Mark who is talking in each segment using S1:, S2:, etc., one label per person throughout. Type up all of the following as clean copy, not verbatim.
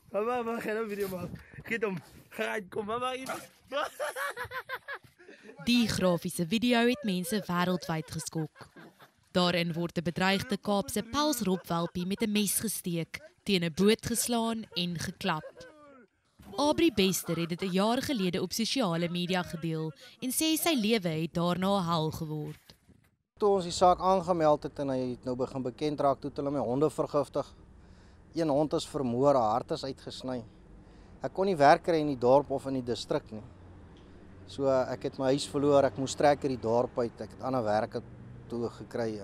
S1: Mama, gaan een video maken. Geet om. Kom, mama.
S2: Die grafiese video het mense wêreldwyd geskok. Daarin word 'n bedreigde Kaapse pelsropwelpie met 'n mes gesteek, teen 'n boot geslaan en geklap. Aubrey Bester het dit 'n jaar gelede op sosiale media gedeel en sê sy lewe het daarna 'n hel geword.
S3: Toe ons die saak aangemeld het en hy het nou begin bekend raak, toe het hulle my honde vergiftig. Een hond is vermoor, 'n hart is uitgesny. Ek kon nie werk kry in die dorp of in die distrik nie. So ek het my huis verloor, ek moes trek uit die dorp uit, ek het ander werke toe gekry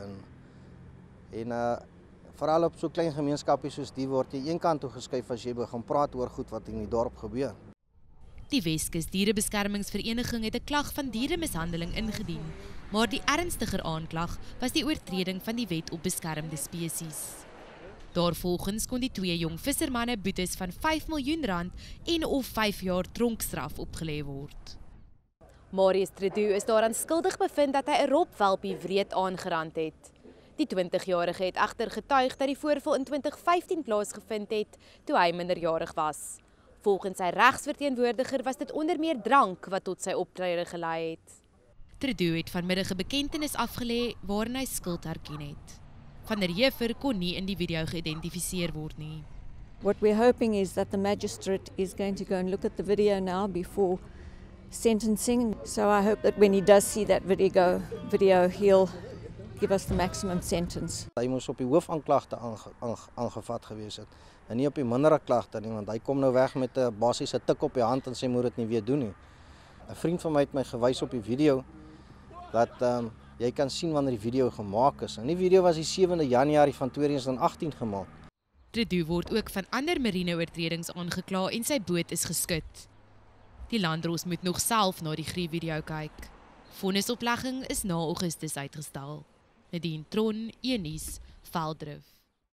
S3: en veral op so klein gemeenskapie soos die word jy eenkant toe geskuif as jy begin praat oor goed wat in die dorp gebeur.
S2: Die Weskus Dierebeskermingsvereniging het 'n klag van dieremishandeling ingedien, maar die ernstiger aanklag was die oortreding van die wet op beskermde spesies. Daarvolgens kon die twee jong vissermanne boetes van R5 miljoen en of 5 jaar tronkstraf opgelê word.
S4: Marius Tredu is daaraan skuldig bevind dat hy 'n ropwelpie wreed aangerand het. Die 20-jarige het egter getuig dat die voorval in 2015 plaasgevind het toe hy minderjarig was. Volgens sy regsverteenwoordiger was dit onder meer drank wat tot sy optrede gelei het.
S2: Tredu het vanmiddag 'n bekentenis afgelê waarin hy skuld erken het. Van der Heever kon nie in die video geïdentifiseer word nie.
S5: What we're hoping is that the magistrate is going to go and look at the video now before sentencing. So I hope that when he does see that video he'll give us the maximum sentence.
S3: Hy moes op die hoofaanklagte aangevat gewees het en nie op die mindere klagte nie, want hy kom nou weg met 'n basiese tik op die hand en sê moet dit nie weer doen nie. 'n Vriend van my het my gewys op die video dat jy kan sien wanneer die video gemaak is. En die video was die 7de Januarie van 2018 gemaak.
S2: Tredu word ook van ander marine oortredings aangekla en sy boot is geskut. Die landdros moet nog self na die gruwvideo kyk. Vonnisoplegging is na Augustus uitgestel. Nadine Tron, Eunice, Veldrif.